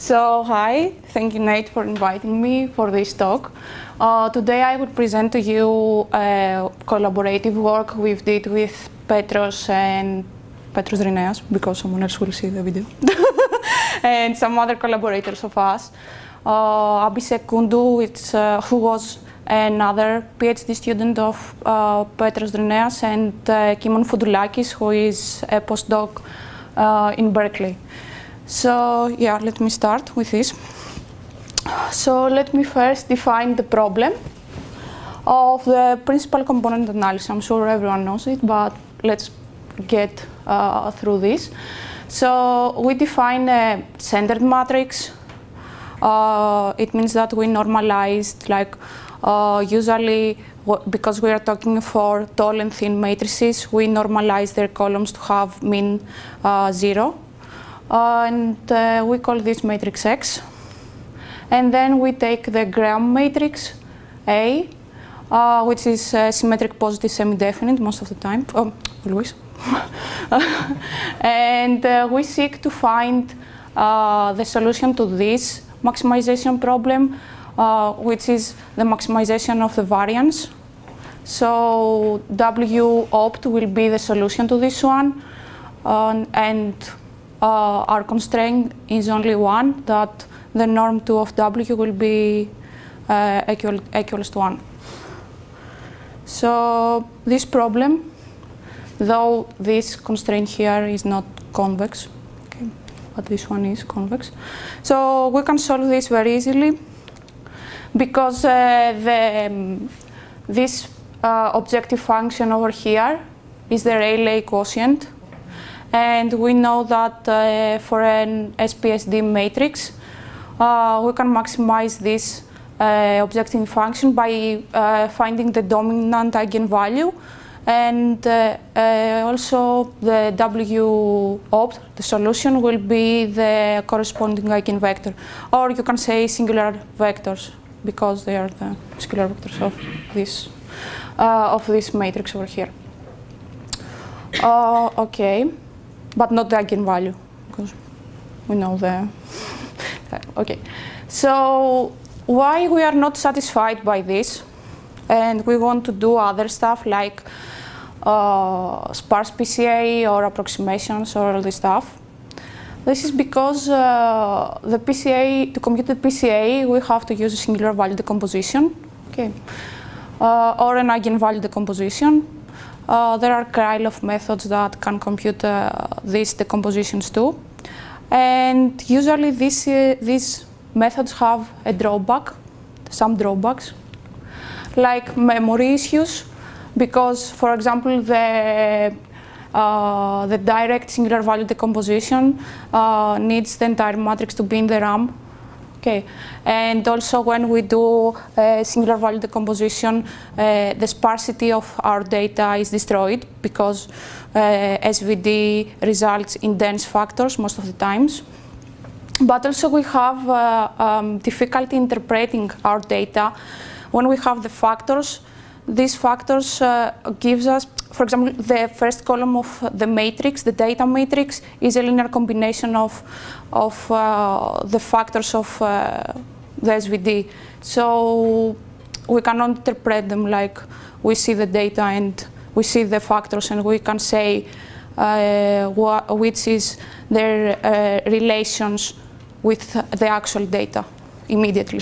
So, hi, thank you, Nate, for inviting me for this talk. Today I will present to you collaborative work we did with Petros Rineas, because someone else will see the video, and some other collaborators of us. Abhishek Kundu, who was another PhD student of Petros Rineas, and Kimon Foudoullakis, who is a postdoc in Berkeley. So yeah, let me start with this. So let me first define the problem of the principal component analysis. I'm sure everyone knows it, but let's get through this. So we define a centered matrix. It means that we normalized, like usually, because we are talking for tall and thin matrices, we normalize their columns to have mean 0. And we call this matrix X. And then we take the Graham matrix A, which is symmetric positive semi-definite most of the time, always. And we seek to find the solution to this maximization problem, which is the maximization of the variance. So W opt will be the solution to this one, and our constraint is only one, that the norm 2 of W will be equals to 1. So this problem, though this constraint here is not convex, okay, but this one is convex. So we can solve this very easily, because this objective function over here is the Rayleigh quotient. And we know that for an SPSD matrix, we can maximize this objective function by finding the dominant eigenvalue, and also the W opt, the solution, will be the corresponding eigenvector. Or you can say singular vectors, because they are the scalar vectors of this matrix over here. Okay. But not the eigenvalue, because we know the. Okay, so why we are not satisfied by this, and we want to do other stuff like sparse PCA or approximations or all this stuff. This is because the PCA, to compute the PCA, we have to use a singular value decomposition, okay, or an eigenvalue decomposition. There are Krylov methods that can compute these decompositions too. And usually these methods have a drawback, some drawbacks, like memory issues, because, for example, the direct singular value decomposition needs the entire matrix to be in the RAM. Okay. And also when we do singular value decomposition, the sparsity of our data is destroyed, because SVD results in dense factors most of the times. But also we have difficulty interpreting our data when we have the factors. These factors gives us, for example, the first column of the matrix, the data matrix, is a linear combination of the factors of the SVD. So we cannot interpret them like we see the data and we see the factors, and we can say which is their relations with the actual data immediately.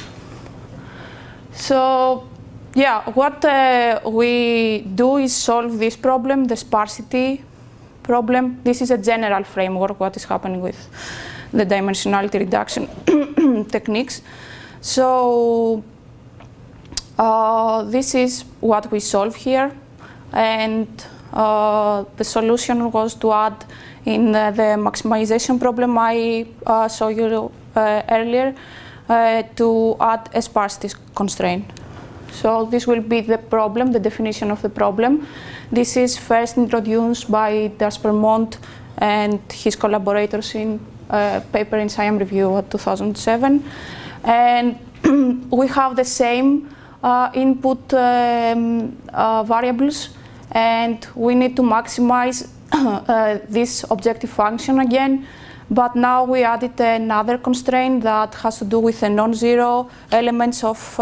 So yeah, what we do is solve this problem, the sparsity problem. This is a general framework, what is happening with the dimensionality reduction techniques. So this is what we solve here. And the solution was to add in the maximization problem I showed you earlier, to add a sparsity constraint. So this will be the problem, the definition of the problem. This is first introduced by Daspermont and his collaborators in a paper in Siam Review of 2007. And we have the same input variables, and we need to maximize this objective function again But now we added another constraint that has to do with the non-zero elements of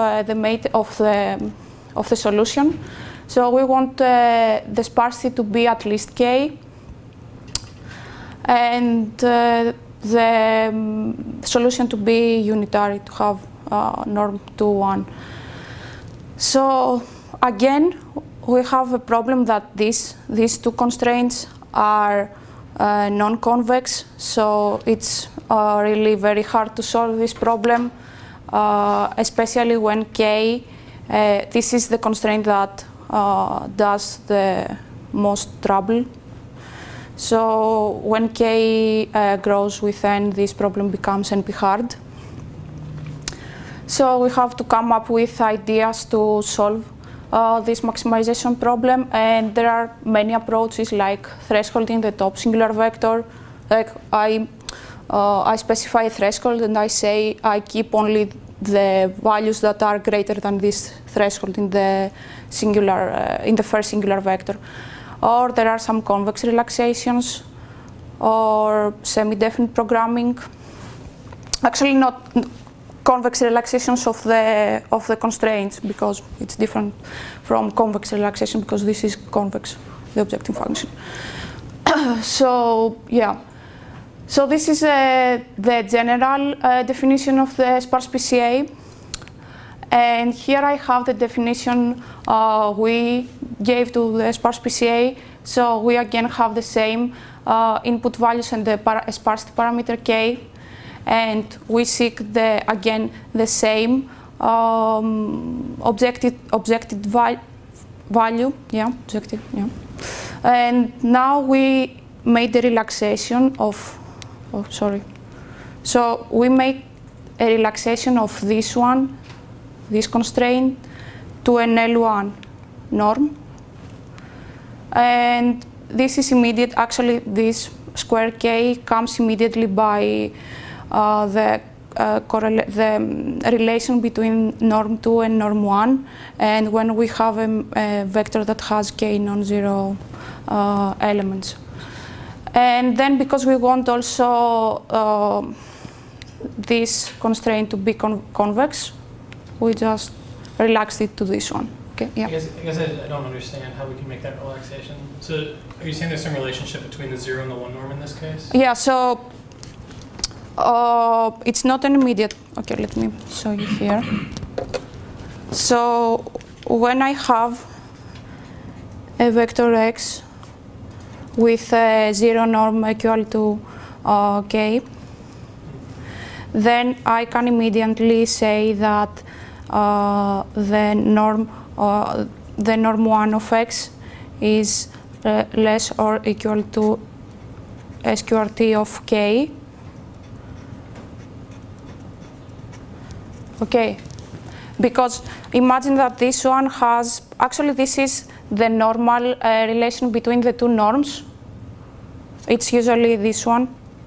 the solution. So we want the sparsity to be at least k, and the solution to be unitary, to have norm 2, 1. So again, we have a problem that these two constraints are non-convex, so it's really very hard to solve this problem, especially when k, this is the constraint that does the most trouble. So when k grows with n, this problem becomes NP-hard. So we have to come up with ideas to solve this maximization problem, and there are many approaches like thresholding the top singular vector. Like I specify a threshold and I say I keep only the values that are greater than this threshold in the singular, in the first singular vector. Or there are some convex relaxations or semi-definite programming. Actually, not convex relaxations of the constraints, because it's different from convex relaxation, because this is convex, the objective function. So yeah, so this is the general definition of the sparse PCA, and here I have the definition we gave to the sparse PCA. So we again have the same input values and the sparsity parameter k. And we seek again the same objective value, And now we made the relaxation of, So we make a relaxation of this one, this constraint, to an L1 norm. And this is immediate. Actually, this square k comes immediately by the relation between norm 2 and norm 1, and when we have a vector that has k non-zero elements. And then, because we want also this constraint to be convex, we just relaxed it to this one. Okay, yeah. I guess I don't understand how we can make that relaxation. So are you saying there's some relationship between the 0 and the 1 norm in this case? Yeah, so it's not an immediate. Okay, let me show you here. So when I have a vector x with a 0 norm equal to k, then I can immediately say that the norm 1 of x is less or equal to SQRT of k. Okay, because imagine that this one has, actually this is the normal relation between the two norms. It's usually this one.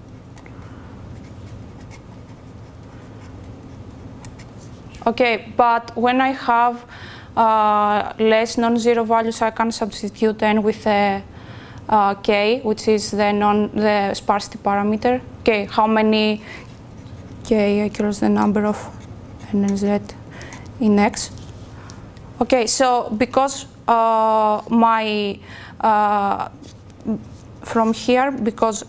Okay, but when I have less non-zero values, I can substitute n with k, which is the sparsity parameter. Okay, how many k equals the number of n and z in x. Okay, so because from here, because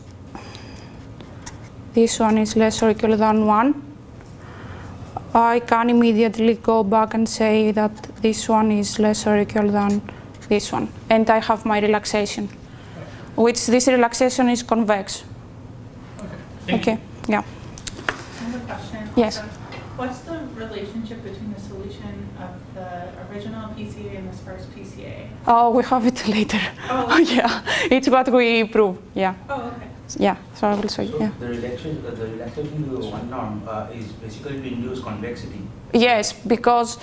this one is less or equal than 1, I can immediately go back and say that this one is less or equal than this one, and I have my relaxation, which this relaxation is convex. Okay, yeah. Another question. Yes. Also, what's the relationship between the solution of the original PCA and the sparse PCA? Oh, we have it later. Oh, yeah, it's what we prove. Yeah. Oh, okay. Yeah, so I will show you. So yeah. the relaxation to the one norm is basically to induce convexity. Yes, because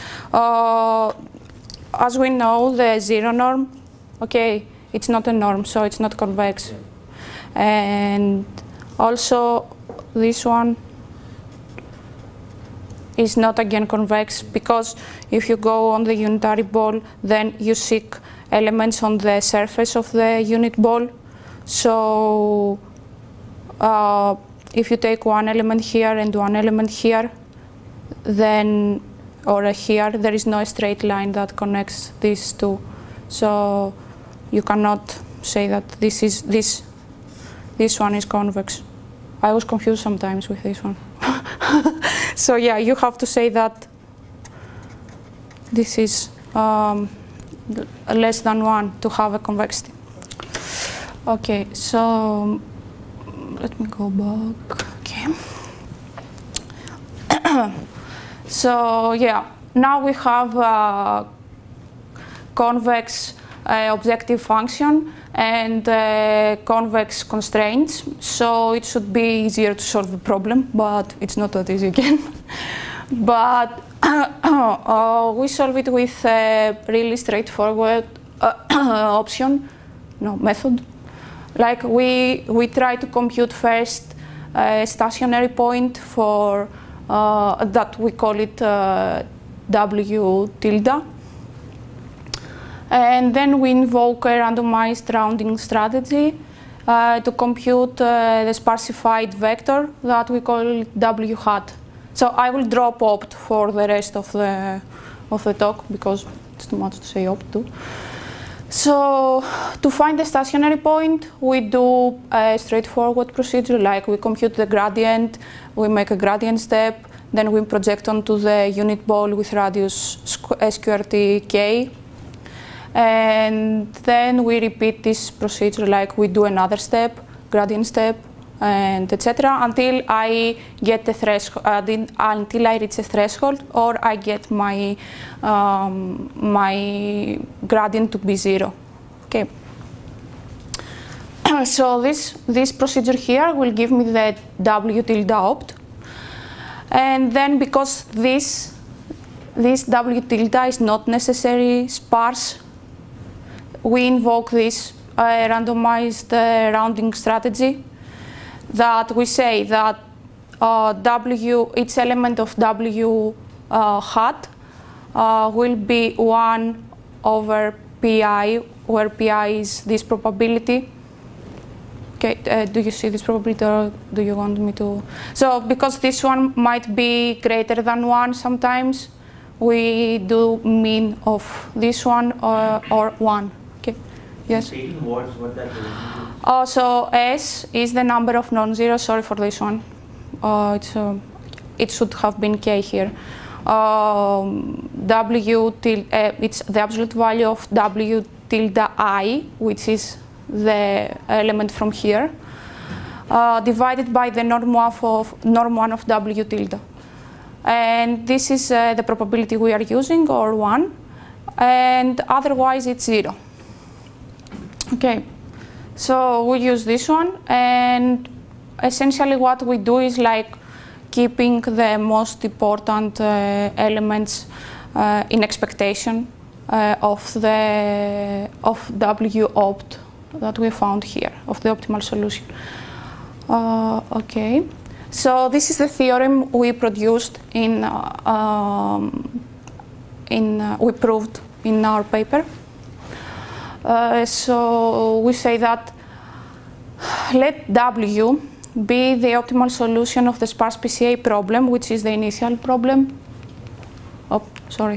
as we know, the 0 norm, okay, it's not a norm, so it's not convex. Yeah. And also this one is not again convex, because if you go on the unitary ball, then you seek elements on the surface of the unit ball. So if you take one element here and one element here, then, or here, there is no straight line that connects these two. So you cannot say that this one is convex. I was confused sometimes with this one. So yeah, you have to say that this is less than 1 to have a convexity. Okay, so let me go back. Okay. So yeah, now we have a convex objective function and convex constraints. So it should be easier to solve the problem, but it's not that easy again. But we solve it with a really straightforward method. Like we try to compute first a stationary point for that we call it W tilde. And then we invoke a randomized rounding strategy to compute the sparsified vector that we call W hat. So I will drop opt for the rest of the talk because it's too much to say opt too. So to find the stationary point, we do a straightforward procedure, like we compute the gradient, we make a gradient step, then we project onto the unit ball with radius sqrt k. And then we repeat this procedure, like we do another step, gradient step, and etc. until I get the threshold, until I reach a threshold, or I get my my gradient to be 0. Okay. So this procedure here will give me the W tilde opt, and then because this W tilde is not necessarily sparse, we invoke this randomized rounding strategy, that we say that each element of W hat will be 1 over pi, where pi is this probability. Okay, do you see this probability, or do you want me to? So because this one might be greater than 1 sometimes, we do mean of this one or 1. Okay, yes? Taking words, what that is. So S is the number of non-zeros. Sorry for this one. It should have been K here. W tilde, it's the absolute value of W tilde I, which is the element from here, divided by the norm 1 of W tilde. And this is the probability we are using, or 1, and otherwise it's 0. Okay, so we use this one, and essentially what we do is like keeping the most important elements in expectation of W opt that we found here, of the optimal solution. Okay, so this is the theorem we produced we proved in our paper. So we say that let W be the optimal solution of the sparse PCA problem, which is the initial problem. Oh, sorry.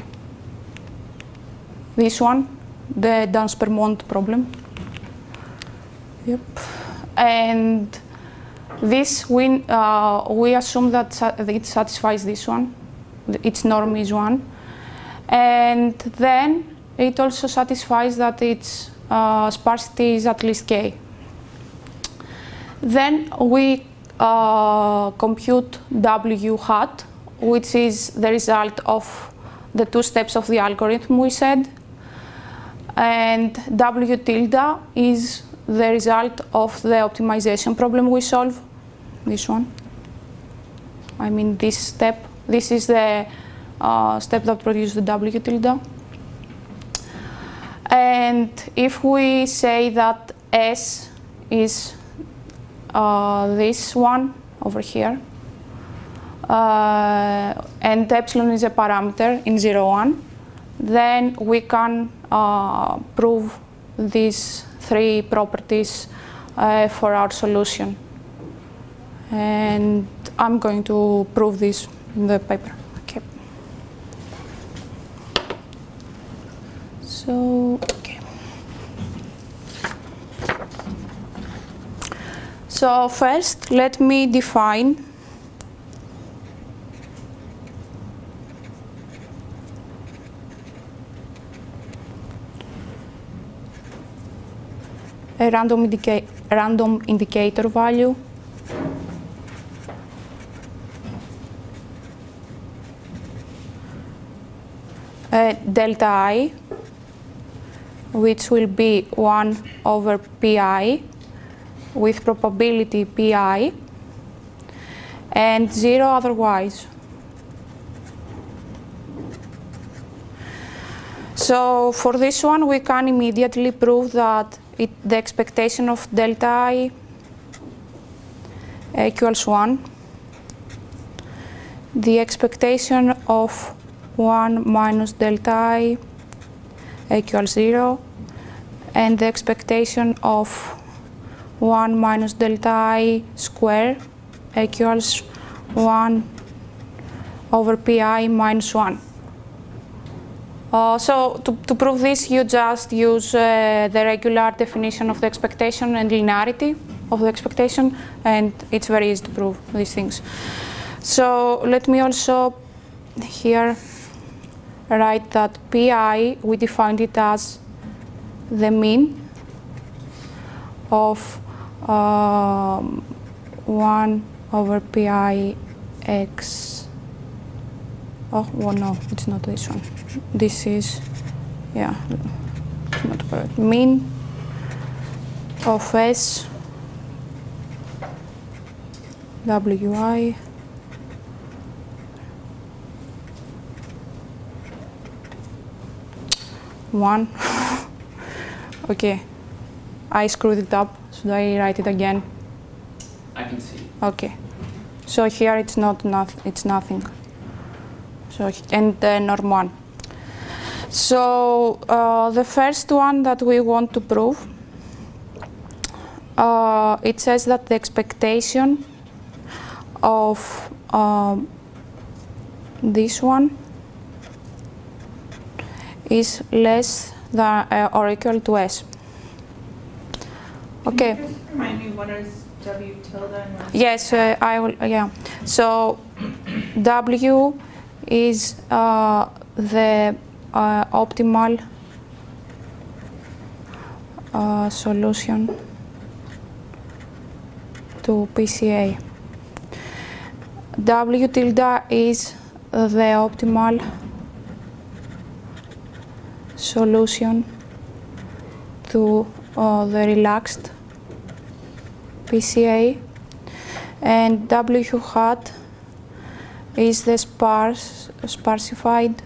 This one, the Dance-Permont problem. Yep. And this, we assume that it satisfies this one. Its norm is 1. And then it also satisfies that its sparsity is at least k. Then we compute W hat, which is the result of the 2 steps of the algorithm we said. And W tilde is the result of the optimization problem we solve, this one. I mean this step. This is the step that produces the W tilde. And if we say that S is this one over here, and epsilon is a parameter in 0, 1, then we can prove these 3 properties for our solution. And I'm going to prove this in the paper. Okay. So, okay. So first, let me define a random indicator value delta I, which will be 1 over pi with probability pi and 0 otherwise. So for this one, we can immediately prove that the expectation of delta I equals 1. The expectation of 1 minus delta I equals 0. And the expectation of 1 minus delta I square equals 1 over pi minus 1. So to prove this, you just use the regular definition of the expectation and linearity of the expectation, and it's very easy to prove these things. So let me also here write that pi, we defined it as the mean of 1 over pi x. Oh, well, no, it's not this one. This is, yeah, it's not correct. Mean of S WI one. Okay, I screwed it up. Should I write it again? I can see. Okay, so here it's it's nothing. So, and norm 1. So the first one that we want to prove, it says that the expectation of this one is less than or equal to S. Okay. Can you just remind me what is W tilde and what is Yes, I will. Yeah. So W is the optimal solution to PCA. W tilde is the optimal solution to the relaxed PCA, and W hat is the sparsified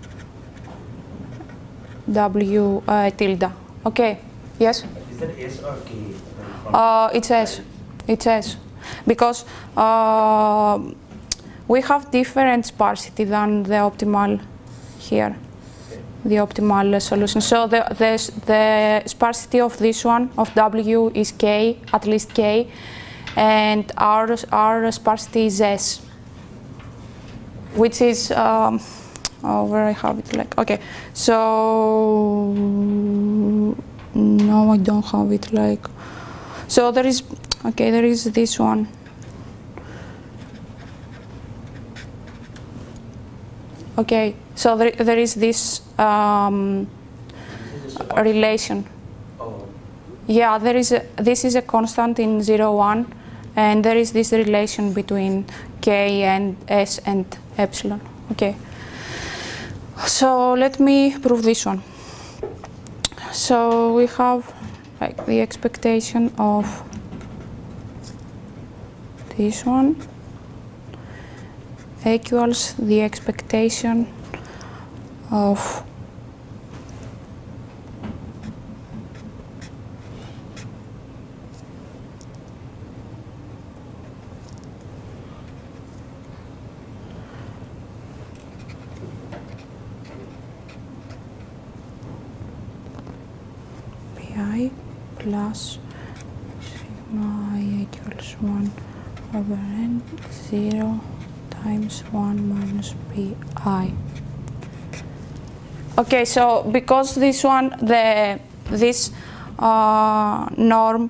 W tilde. Okay, yes? Is that S or K? It's S. It's S. Because we have different sparsity than the optimal here, the optimal solution. So the sparsity of this one, of W, is K, at least K, and our sparsity is S, which is, where I have it, like, okay, so, no, I don't have it, like, so there is, okay, there is this one. Okay, so there is this relation. Oh. Yeah, this is a constant in 0, 1, and there is this relation between K and S and epsilon. Okay, so let me prove this one. So we have like the expectation of this one equals the expectation of pi plus sigma I equals 1 over n 0 times 1 minus pi. Okay, so because this one, this norm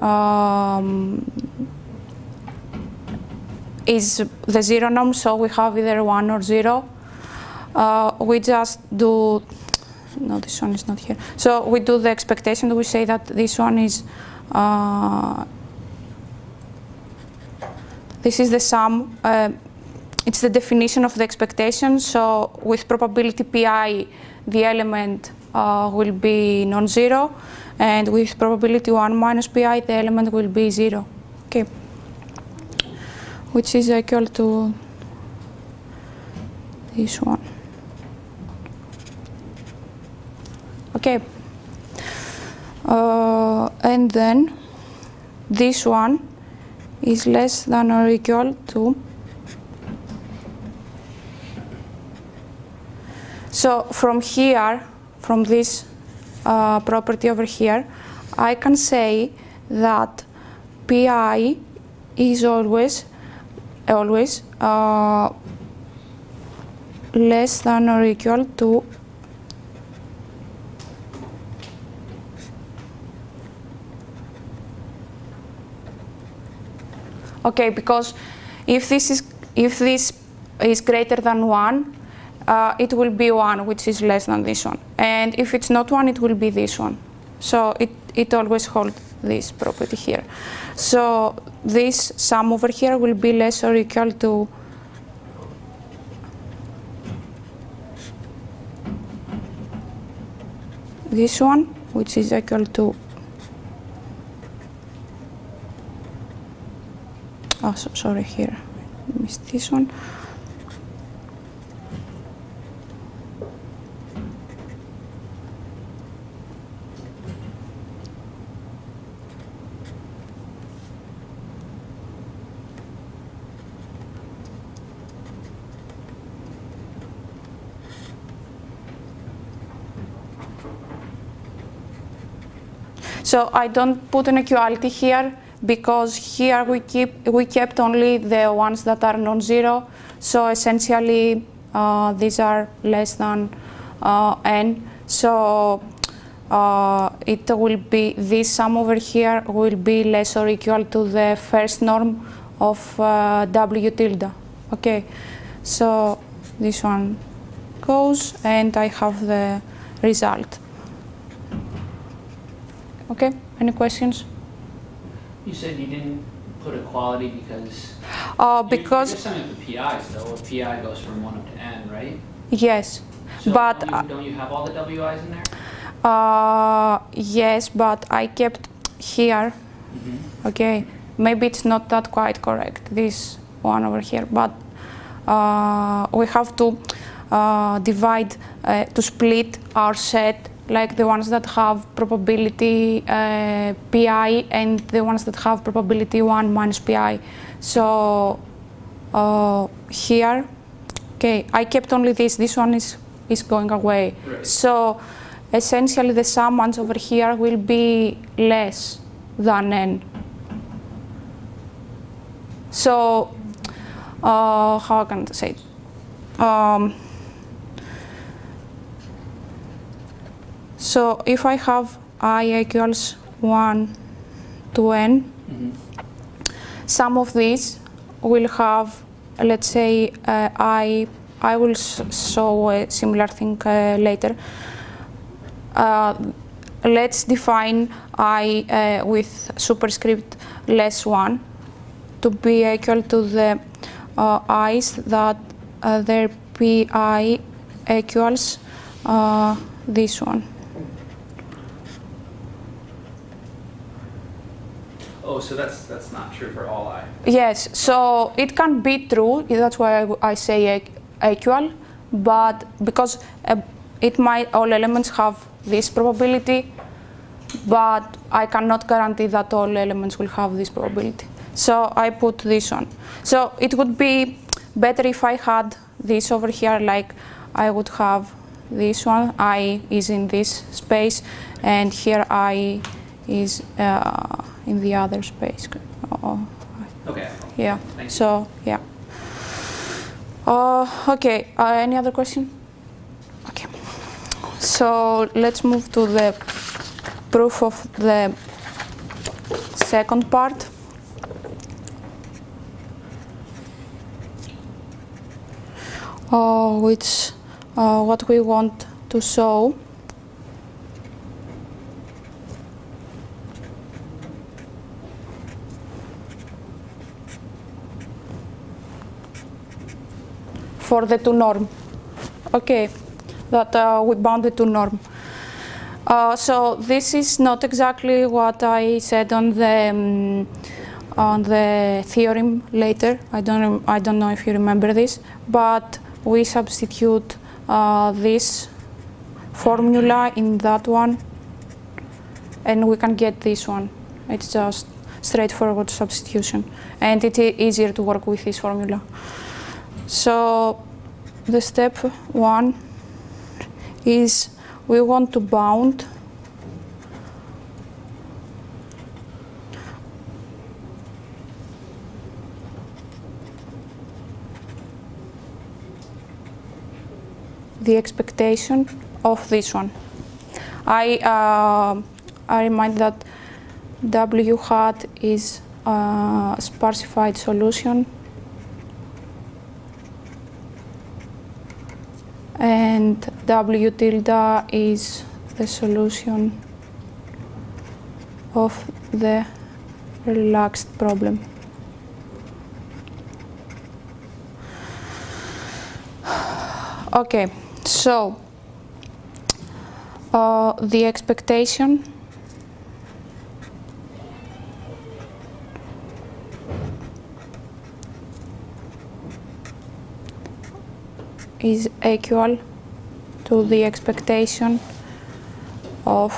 is the 0 norm, so we have either 1 or 0. We just do, no, this one is not here. So we do the expectation. We say that this one is, this is the sum. It's the definition of the expectation. So with probability pi, the element will be non-zero, and with probability 1 minus pi, the element will be 0. Okay, which is equal to this one. Okay, and then this one is less than or equal to. So from here, from this property over here, I can say that pi is always less than or equal to okay, because if this is greater than 1, it will be 1, which is less than this one. And if it's not 1, it will be this one. So it always holds this property here. So this sum over here will be less or equal to this one, which is equal to oh, sorry, here I missed this one. So I don't put an equality here because here we kept only the ones that are non-zero. So essentially these are less than n. So it will be, this sum over here will be less or equal to the first norm of W tilde. Okay, so this one goes and I have the result. Okay, any questions? You said you didn't put equality because you're summing the PIs though. PI goes from 1 up to n, right? Yes, so but don't you have all the WIs in there? yes, but I kept here. Mm-hmm. Okay, maybe it's not that quite correct, this one over here, but we have to divide, to split our set, like the ones that have probability pi and the ones that have probability 1 minus pi. So here, okay, I kept only this. This one is going away. Right. So essentially the sum ones over here will be less than n. So how can I say it? So if I have I equals 1 to n, mm-hmm. some of these will have, let's say, I will show a similar thing later. Let's define I with superscript less 1 to be equal to the i's that their pi equals this one. Oh, so that's not true for all I. Yes, so it can be true. That's why I say equal, but because it might, all elements have this probability, but I cannot guarantee that all elements will have this probability. So I put this one. So it would be better if I had this over here, like I would have this one, I is in this space, and here I is in the other space. Okay. Yeah. Thank you. So yeah. Okay. Any other question? Okay. So let's move to the proof of the second part. Which what we want to show. For the two norm. Okay, that we bounded to norm. So this is not exactly what I said on the theorem later. I don't know if you remember this, but we substitute this formula in that one, and we can get this one. It's just straightforward substitution, and it is easier to work with this formula. So the step one is we want to bound the expectation of this one. I remind that W hat is a sparsified solution, and W tilde is the solution of the relaxed problem. Okay, so the expectation is equal to the expectation of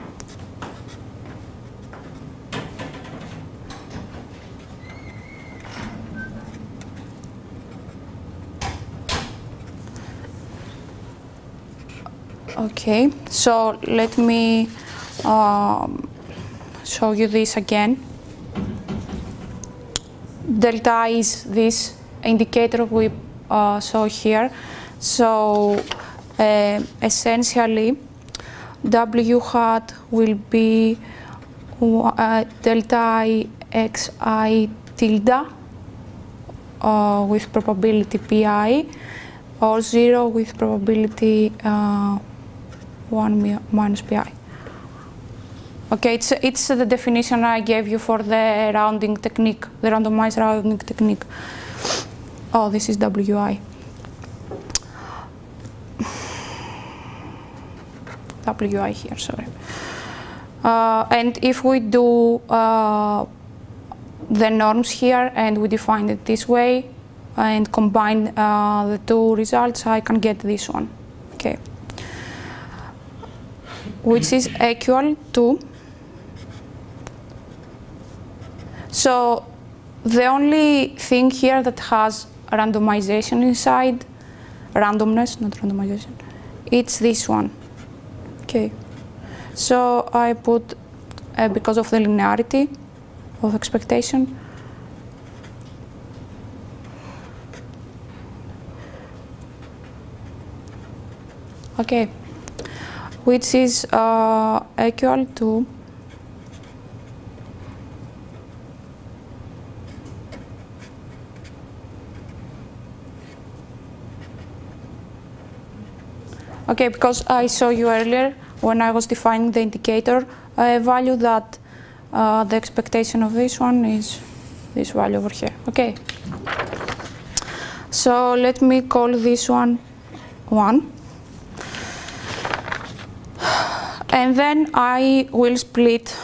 okay, so let me show you this again. Delta is this indicator we saw here. So essentially, W hat will be delta I xi tilde with probability pi, or 0 with probability 1 minus pi. Okay, it's the definition I gave you for the rounding technique, the randomized rounding technique. Oh, this is Wi. Wi here, sorry. And if we do the norms here and we define it this way and combine the two results, I can get this one. Okay, which is equal to. So the only thing here that has randomization inside, randomness, not randomization, it's this one. Okay, so I put because of the linearity of expectation. Okay, which is equal to okay, because I saw you earlier when I was defining the indicator value that the expectation of this one is this value over here. Okay, so let me call this one 1. And then I will split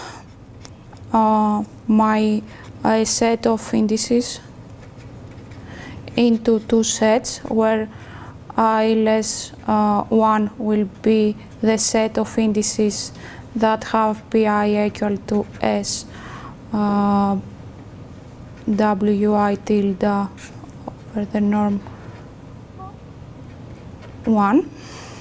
my set of indices into two sets, where I less 1 will be the set of indices that have pi equal to s wi tilde over the norm 1,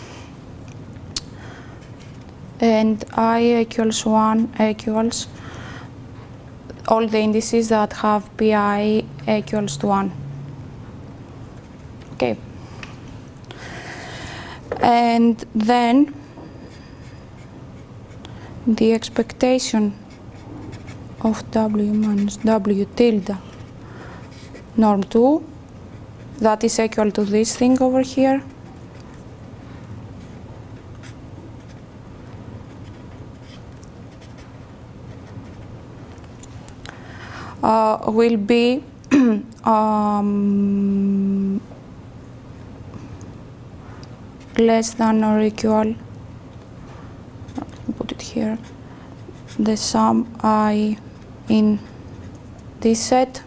and I equals 1 equals all the indices that have pi equals to 1. Okay. And then the expectation of W minus W tilde norm 2, that is equal to this thing over here. Will be less than or equal, put it here, the sum I in this set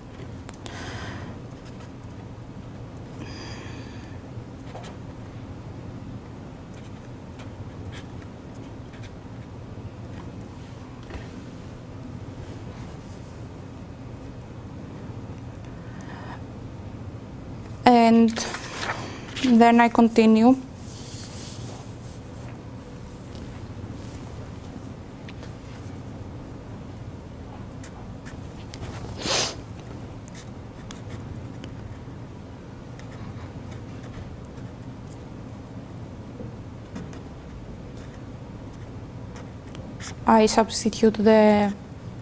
and then I continue. I substitute the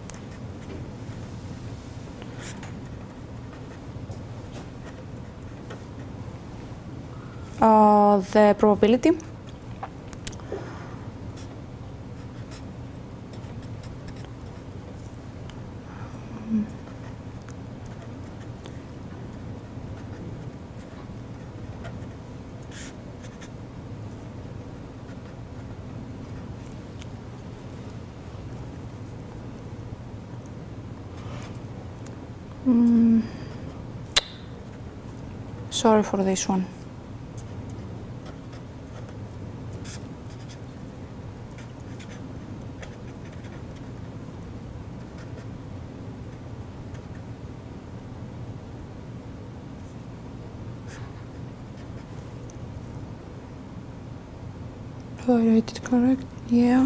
probability. Sorry for this one. Do I write it correct? Yeah.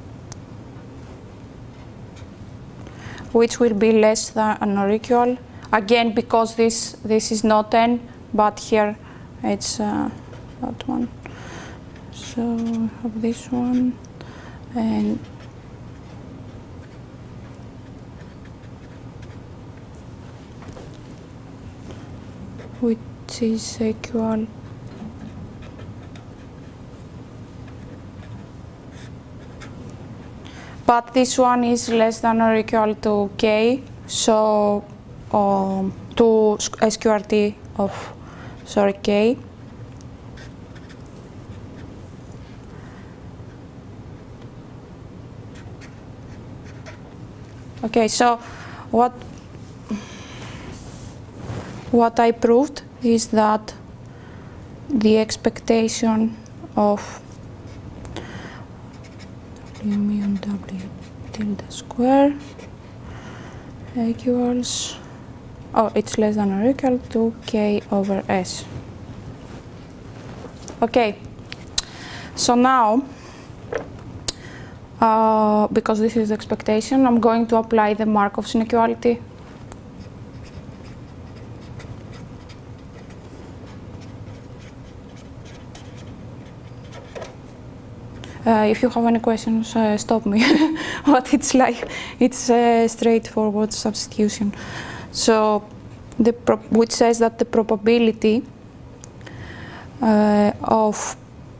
Which will be less than or equal, again because this is not n, but here it's that one. So we have this one, and which is equal but this one is less than or equal to k, so to sqrt of, sorry, k. Okay, so what I proved is that the expectation of mu on W tilde square equals, it's less than or equal to k over s. Okay, so now, because this is the expectation, I'm going to apply the Markov's inequality. If you have any questions, stop me. But it's like, it's a straightforward substitution. So, which says that the probability of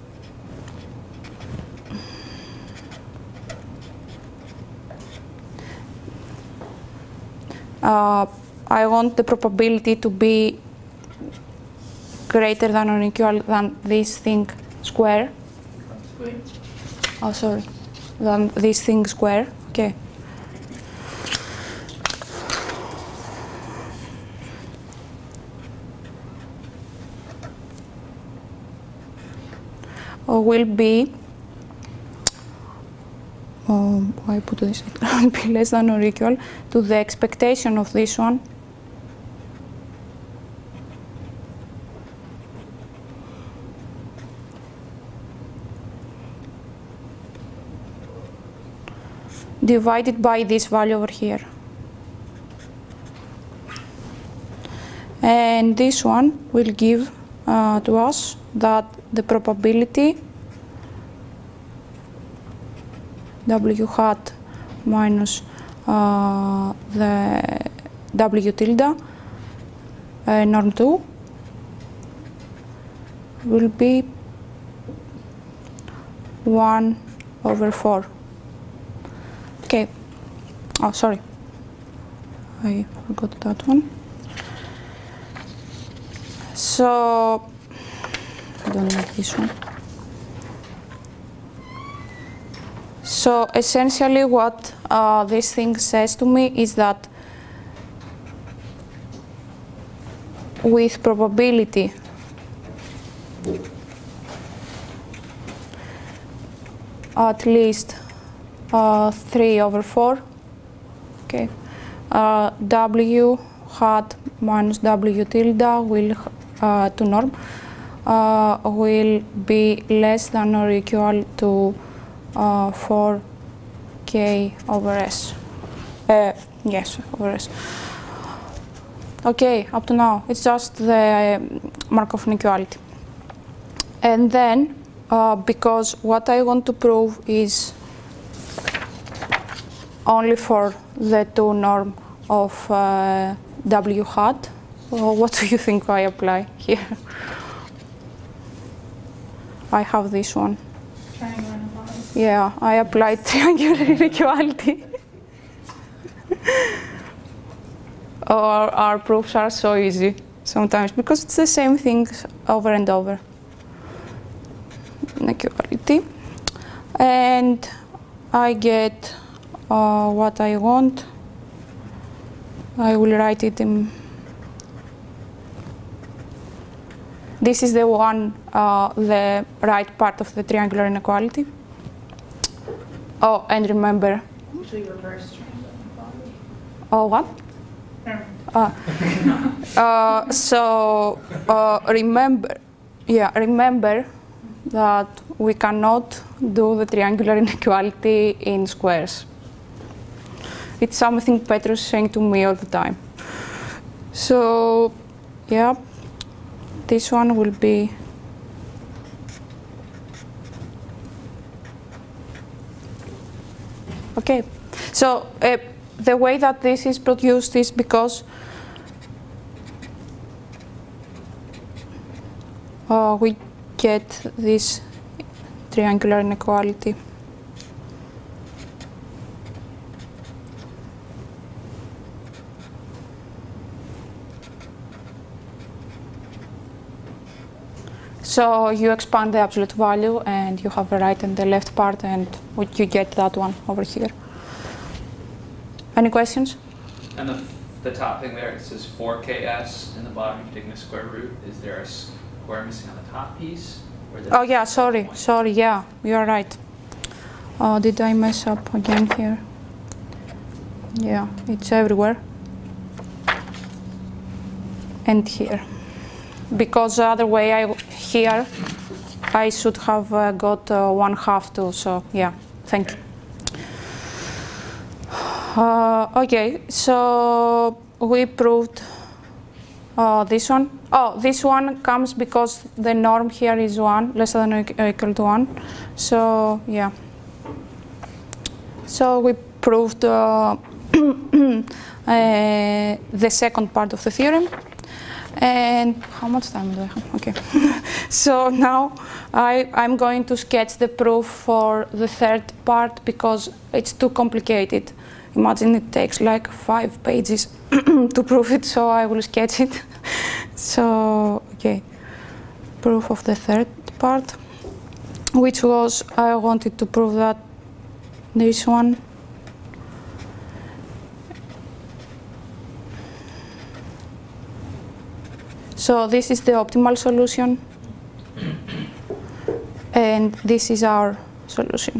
I want the probability to be greater than or equal than this thing square. Oh, sorry, than this thing square. Okay. Will be, I put this, will be less than or equal to the expectation of this one divided by this value over here. And this one will give to us that the probability W hat minus the W tilde norm 2 will be 1/4. Okay. Oh, sorry. I forgot that one. So, I don't need this one. So, essentially what this thing says to me is that with probability at least 3/4, okay, W hat minus W tilde will to norm will be less than or equal to 4k/s. Yes, over s. Okay, up to now it's just the Markov inequality. And then because what I want to prove is only for the two norm of W hat. What do you think I apply here? I have this one. Triangle inequality. Yeah, I applied triangular inequality. Our proofs are so easy sometimes because it's the same thing over and over. Inequality. And I get what I want. I will write it in. This is the one, the right part of the triangular inequality. Oh, and remember. Usually reverse triangle inequality. Oh, what? Remember that we cannot do the triangular inequality in squares. It's something Petrus is saying to me all the time. So, yeah, this one will be okay. So the way that this is produced is because we get this triangular inequality. So you expand the absolute value and you have the right and the left part and you get that one over here. Any questions? And the top thing there, it says 4ks, and the bottom you're taking a square root. Is there a square missing on the top piece? Oh yeah, sorry, yeah, you're right. Did I mess up again here? Yeah, it's everywhere. And here. Because the other way, here, I should have got 1/2 too, so yeah, thank you. Okay, so we proved this one. Oh, this one comes because the norm here is 1, less than or equal to 1. So, yeah. So we proved the second part of the theorem. And how much time do I have? Okay. So now I'm going to sketch the proof for the third part because it's too complicated. Imagine it takes like 5 pages to prove it, so I will sketch it. So, okay. Proof of the third part, which was I wanted to prove that this one so this is the optimal solution, and this is our solution.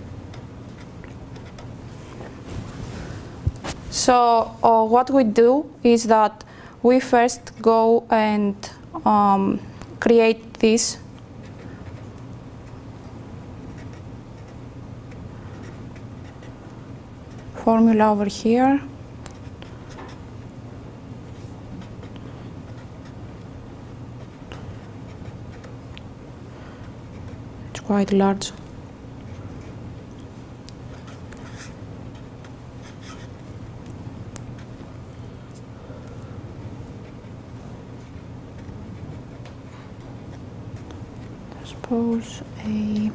So what we do is that we first go and create this formula over here. quite large. Suppose a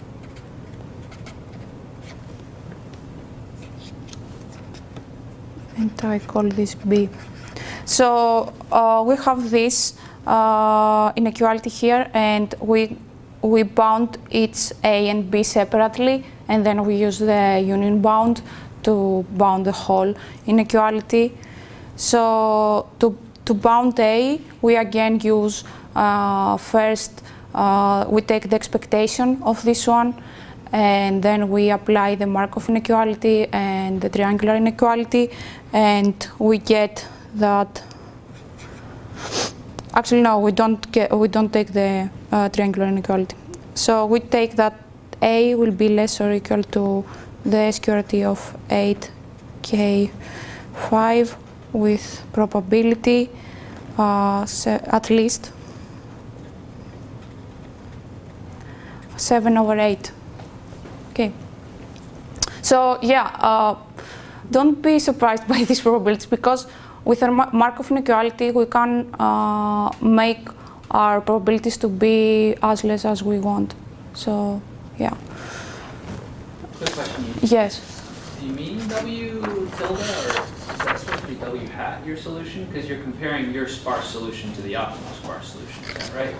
and I call this B. So we have this inequality here, and we bound its A and B separately, and then we use the union bound to bound the whole inequality. So to bound A, we again use first we take the expectation of this one, and then we apply the Markov inequality and the triangular inequality, and we get that. Actually, no, we don't take the triangular inequality. So we take that A will be less or equal to the security of 8K5 with probability at least 7/8. Okay. So yeah, don't be surprised by these probabilities, because with a Markov inequality we can make our probabilities to be as less as we want. So yeah. Quick question. Yes. Do you mean W tilde, or is that supposed to be W hat your solution? Because you're comparing your sparse solution to the optimal sparse solution. Is that right?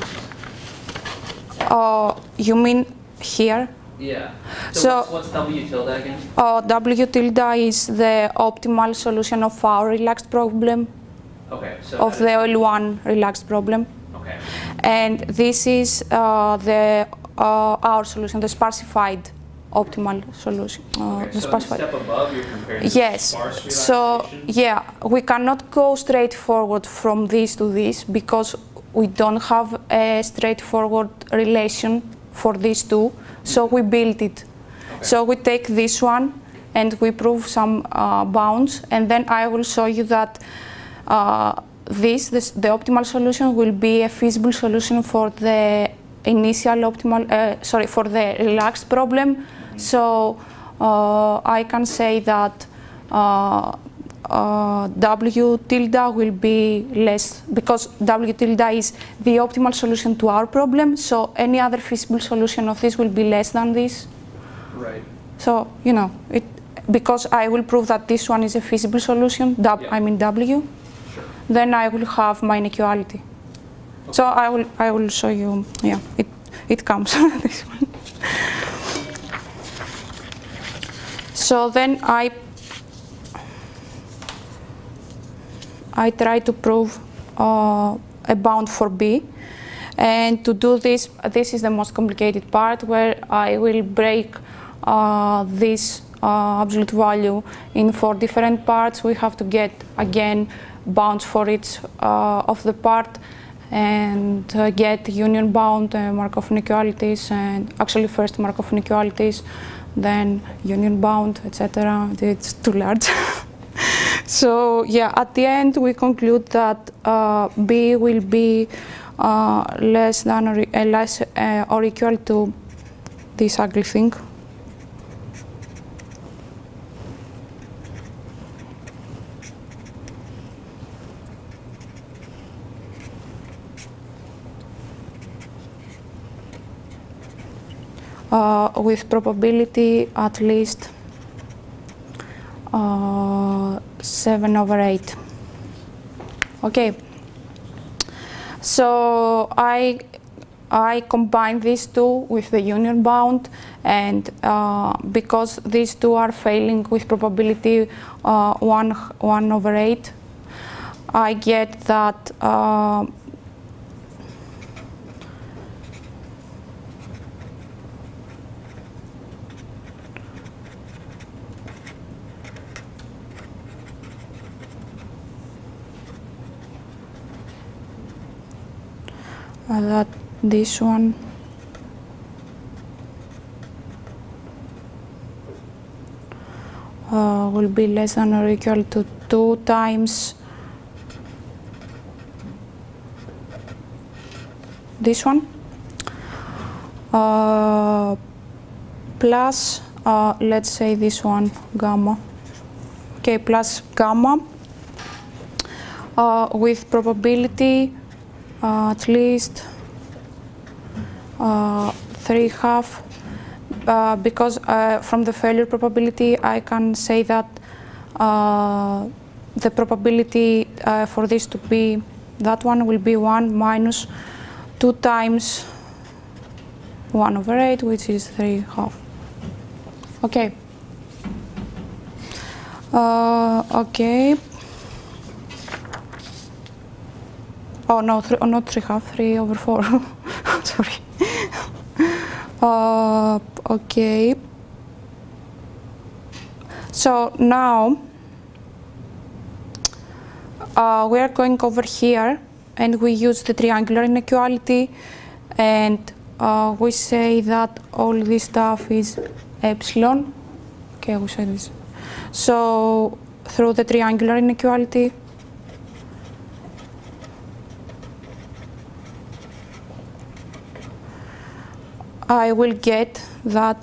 You mean here? Yeah. So what's W tilde again? W tilde is the optimal solution of our relaxed problem. Okay. So of the L1 relaxed problem. Okay. And this is our solution, the sparsified optimal solution. Okay, the so sparsified. Step above, you're comparing yes. sparse relaxation? So yeah, we cannot go straight forward from this to this, because we don't have a straightforward relation for these two. So we build it. Okay. So we take this one and we prove some bounds, and then I will show you that the optimal solution will be a feasible solution for the initial optimal, for the relaxed problem. Mm-hmm. So I can say that W tilde will be less, because W tilde is the optimal solution to our problem, so any other feasible solution of this will be less than this. Right. So, you know, because I will prove that this one is a feasible solution, I mean W, sure. Then I will have my inequality. Okay. So I will show you, yeah, it comes, this one. So then I try to prove a bound for B, and to do this, this is the most complicated part, where I will break this absolute value in 4 different parts. We have to get again bounds for each of the part, and get union bound, Markov inequalities, and actually first Markov inequalities, then union bound, etc. It's too large. So yeah, at the end we conclude that B will be less than or equal to this ugly thing. With probability at least 7/8. Okay. So I combine these two with the union bound, and because these two are failing with probability 1/8, I get that that this one will be less than or equal to 2 times this one. plus, let's say this one, gamma. Okay, plus gamma with probability at least 3/2, because from the failure probability I can say that the probability for this to be, that one will be 1 minus 2 times 1/8, which is 3/2. Okay. Okay. Oh no, not 3/2, 3/4. Sorry. Okay. So now we are going over here and we use the triangular inequality, and we say that all this stuff is epsilon. Okay, we say this. So through the triangular inequality, I will get that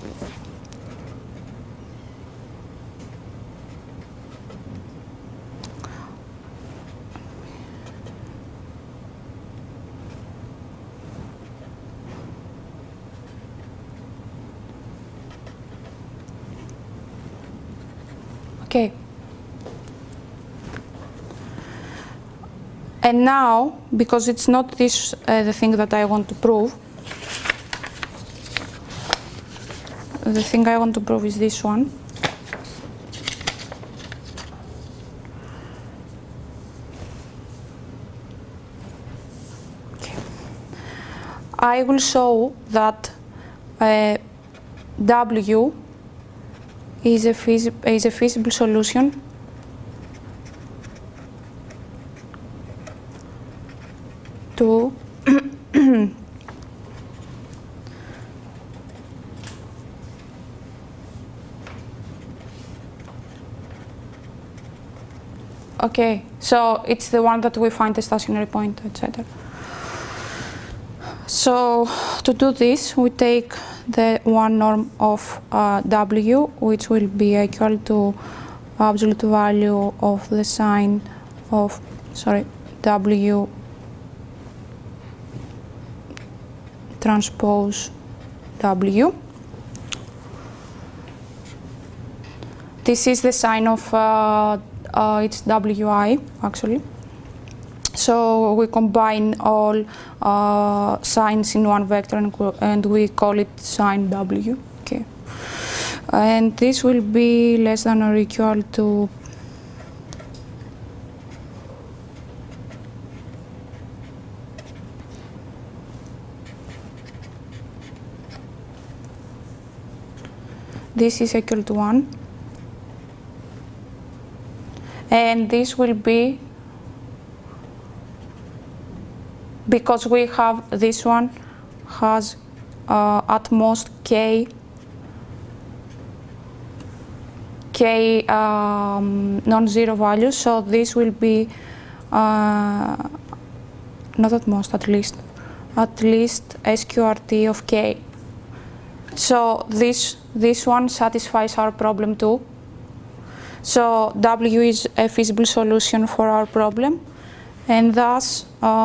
okay. And now, because it's not this the thing that I want to prove, the thing I want to prove is this one. Okay. I will show that W is a feasible solution to okay, so it's the one that we find the stationary point, etc. So to do this, we take the one norm of W, which will be equal to absolute value of the sign of, W transpose W. This is the sign of it's WI actually. So we combine all signs in one vector and we call it sign W. Okay, and this will be less than or equal to this is equal to 1, and this will be, because we have this one has at most k non-zero values, so this will be not at most, at least SQRT of k. So this one satisfies our problem too. So W is a feasible solution for our problem, and thus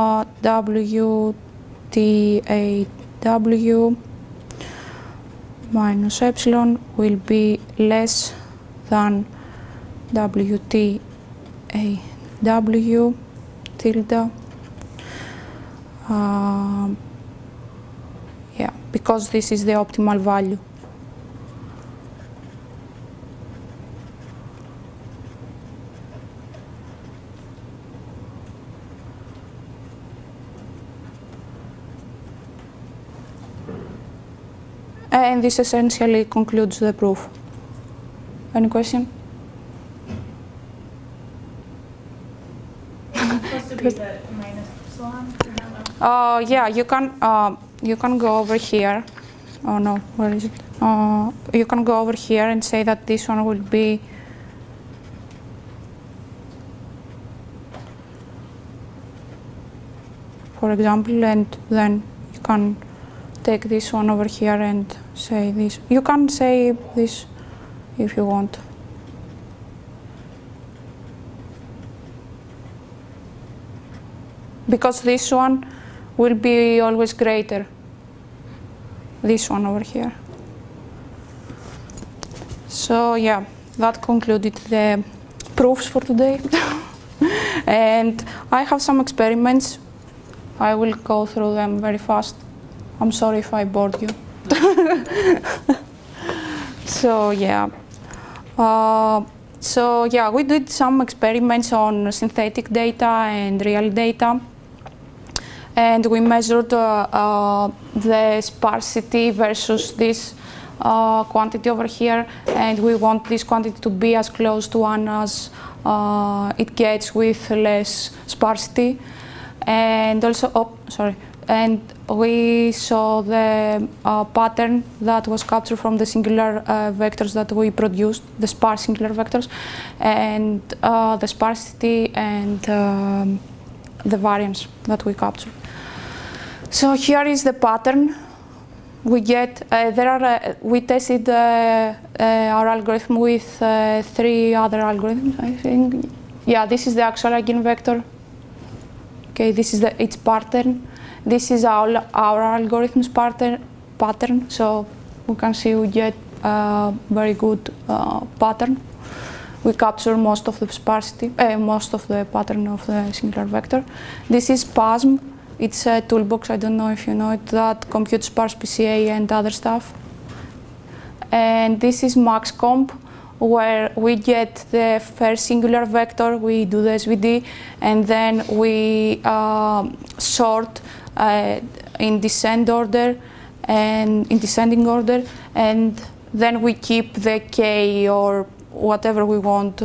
WTAW minus epsilon will be less than WTAW tilde, yeah, because this is the optimal value. And this essentially concludes the proof. Any question? It's supposed to be the minus epsilon? Yeah, you can go over here. Oh no, where is it? You can go over here and say that this one will be for example, and then you can take this one over here and say this. You can say this if you want. Because this one will be always greater. This one over here. So yeah, that concluded the proofs for today. And I have some experiments. I will go through them very fast. I'm sorry if I bored you. So yeah. We did some experiments on synthetic data and real data. And we measured the sparsity versus this quantity over here, and we want this quantity to be as close to 1 as it gets with less sparsity. And also, and we saw the pattern that was captured from the singular vectors that we produced, the sparse singular vectors, and the sparsity and the variance that we captured. So here is the pattern. We get, we tested our algorithm with 3 other algorithms, I think. Yeah, this is the actual eigenvector. Okay, this is its pattern. This is our algorithm's pattern. So we can see we get a very good pattern. We capture most of the sparsity, most of the pattern of the singular vector. This is PASM. It's a toolbox, I don't know if you know it, that computes Sparse PCA and other stuff. And this is MaxComp, where we get the first singular vector, we do the SVD, and then we sort in descending order, and then we keep the K or whatever we want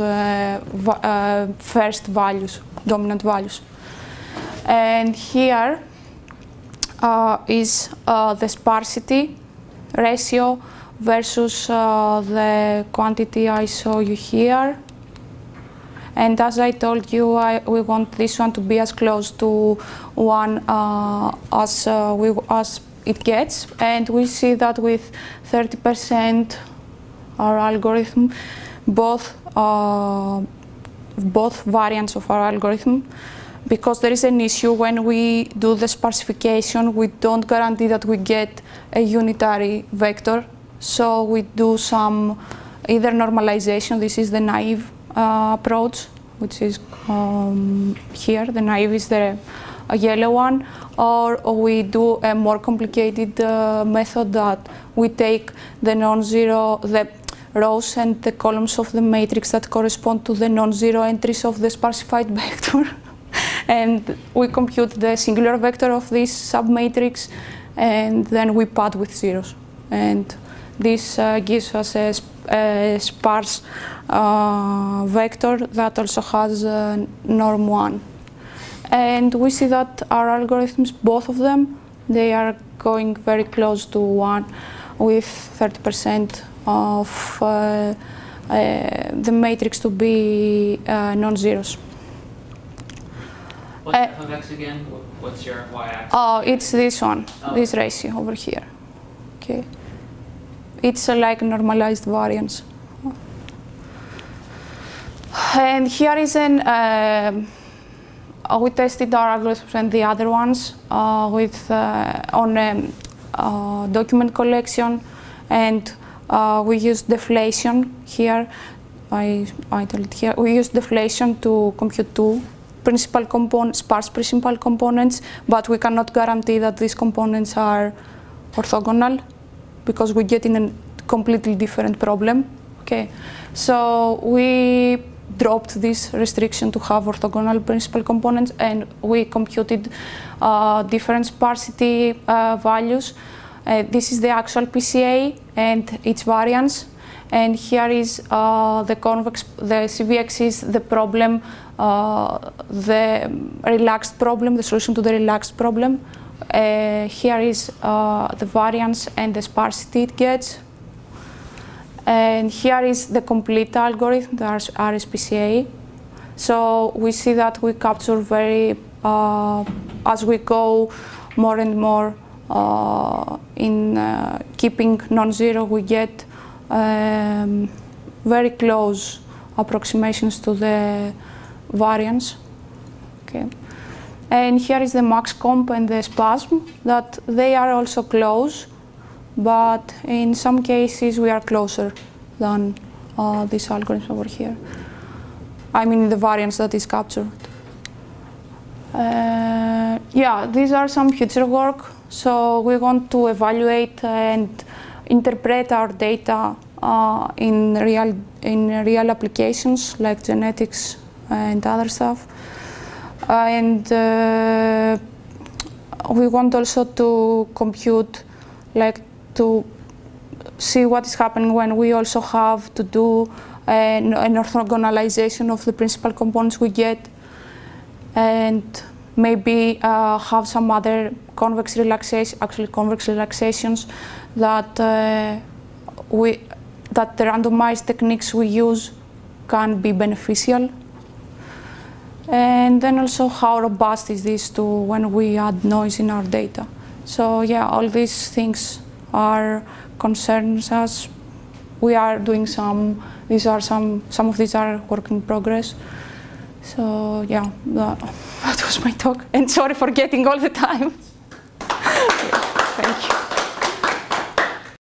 first values, dominant values. And here is the sparsity ratio versus the quantity I saw you here. And as I told you, we want this one to be as close to 1 as it gets. And we see that with 30% our algorithm, both variants of our algorithm, because there is an issue when we do the sparsification, we don't guarantee that we get a unitary vector. So we do some either normalization, this is the naive approach, which is here, the naive is the yellow one, or we do a more complicated method that we take the non-zero, the rows and the columns of the matrix that correspond to the non-zero entries of the sparsified vector. And we compute the singular vector of this submatrix, and then we pad with zeros. And this gives us a sparse vector that also has norm 1. And we see that our algorithms, both of them, they are going very close to 1 with 30% of the matrix to be non-zeros. What's the convex again? What's your y-axis? Oh, it's this one, this ratio over here. Okay, it's like normalized variance. And here is an we tested our algorithms and the other ones with on document collection, and we used deflation here. I tell it here. We used deflation to compute 2 principal components, sparse principal components, but we cannot guarantee that these components are orthogonal because we get in a completely different problem. Okay, so we dropped this restriction to have orthogonal principal components, and we computed different sparsity values. This is the actual PCA and its variance, and here is the convex. The CVX is the problem, the relaxed problem, the solution to the relaxed problem. Here is the variance and the sparsity it gets. And here is the complete algorithm, the RSPCA. So we see that we capture very, as we go more and more in keeping non-zero, we get very close approximations to the variance. Okay. And here is the max comp and the spasm, that they are also close, but in some cases we are closer than this algorithm over here. I mean the variance that is captured. Yeah, these are some future work. So we want to evaluate and interpret our data in real applications like genetics and other stuff. And we want also to compute, like to see what is happening when we also have to do an orthogonalization of the principal components we get, and maybe have some other convex relaxations that the randomized techniques we use can be beneficial. And then also how robust is this to when we add noise in our data. So yeah, all these things are concerns us. We are doing some of these are work in progress. So yeah, that was my talk. And sorry for getting all the time.